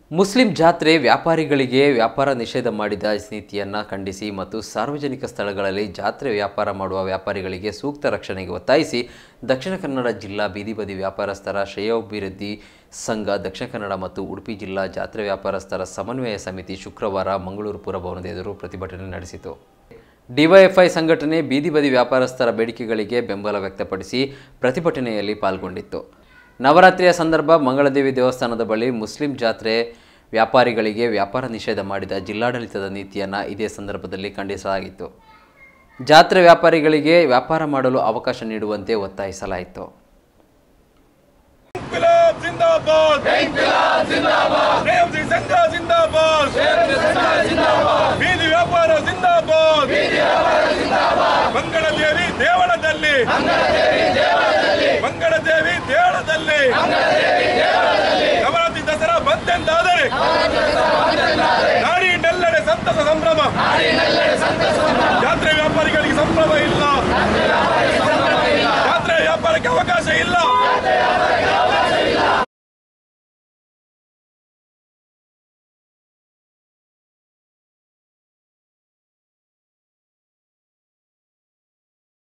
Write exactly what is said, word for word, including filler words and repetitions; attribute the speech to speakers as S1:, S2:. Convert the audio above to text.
S1: Muslim ಜಾತ್ರೆ ವ್ಯಾಪಾರಿಗಳಿಗೆ ವ್ಯಾಪಾರ ನಿಷೇಧ ಮಾಡಿದ ನೀತಿಯನ್ನು ಖಂಡಿಸಿ ಮತ್ತು ಸಾರ್ವಜನಿಕ ಸ್ಥಳಗಳಲ್ಲಿ ಜಾತ್ರೆ ವ್ಯಾಪಾರ ಮಾಡುವ ವ್ಯಾಪಾರಿಗಳಿಗೆ ಸೂಕ್ತ ರಕ್ಷಣೆಗೆ ಒತ್ತಾಯಿಸಿ ದಕ್ಷಿಣ ಕನ್ನಡ ಜಿಲ್ಲಾ ಬೀದಿ ಬದಿ ವ್ಯಾಪಾರಸ್ಥರ ಶ್ರೇಯೋಭಿವೃದ್ಧಿ ಸಂಘ ದಕ್ಷಿಣ ಕನ್ನಡ ಮತ್ತು ಉಡುಪಿ ಜಿಲ್ಲಾ ಜಾತ್ರೆ ವ್ಯಾಪಾರಸ್ಥರ ಸಮನ್ವಯ ಸಮಿತಿ ಶುಕ್ರವಾರ ಮಂಗಳೂರು ಪುರಭವನದ ಎದುರು ಪ್ರತಿಭಟನೆ ನಡೆಸಿತು. ಡಿವೈಎಫ್ಐ ಸಂಘಟನೆ ಬೀದಿ ಬದಿ ವ್ಯಾಪಾರಸ್ಥರ ಬೇಡಿಕೆಗಳಿಗೆ ಬೆಂಬಲ ವ್ಯಕ್ತಪಡಿಸಿ ಪ್ರತಿಭಟನೆಯಲ್ಲಿ ಪಾಲ್ಗೊಂಡಿತ್ತು. ನವರಾತ್ರಿಯ ಸಂದರ್ಭ ಮಂಗಳದೇವಿ ದೇವಸ್ಥಾನದ ಬಳಿ ಮುಸ್ಲಿಂ ಜಾತ್ರೆ ವ್ಯಾಪಾರಿಗಳಿಗೆ ವ್ಯಾಪಾರ ನಿಷೇಧ ಮಾಡಿದ ಜಿಲ್ಲಾಡಳಿತದ ನೀತಿಯನ್ನು ಇದೇ ಸಂದರ್ಭದಲ್ಲಿ ಖಂಡಿಸಲಾಗಿತ್ತು. ಜಾತ್ರೆ ವ್ಯಾಪಾರಿಗಳಿಗೆ ವ್ಯಾಪಾರ ಮಾಡಲು ಅವಕಾಶ ನೀಡುವಂತೆ ಒತ್ತಾಯಿಸಲಾಯಿತು.
S2: ಮಂಗಳದೇವಿ ದೇವಳದಲ್ಲಿ ಮಂಗಳದೇವಿ ದೇವಳದಲ್ಲಿ ನವರಾತ್ರಿ ದಸರಾ ಬಂತೆಂದಾದರೆ ನಾಡಿನೆಲ್ಲೆಡೆ ಸಂತಸ ಸಂಭ್ರಮ. ಜಾತ್ರೆ ವ್ಯಾಪಾರಿಗಳಿಗೆ ಸಂಭ್ರಮ ಇಲ್ಲ.